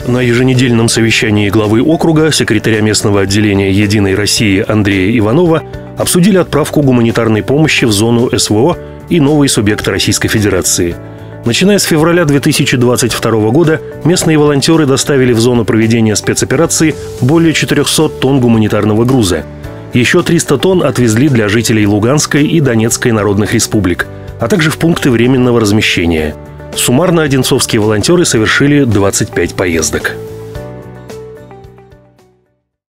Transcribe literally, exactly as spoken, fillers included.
На еженедельном совещании главы округа, секретаря местного отделения «Единой России» Андрея Иванова обсудили отправку гуманитарной помощи в зону эс вэ о и новые субъекты Российской Федерации. Начиная с февраля две тысячи двадцать второго года местные волонтеры доставили в зону проведения спецоперации более четырехсот тонн гуманитарного груза. Еще триста тонн отвезли для жителей Луганской и Донецкой народных республик, а также в пункты временного размещения. Суммарно одинцовские волонтеры совершили двадцать пять поездок.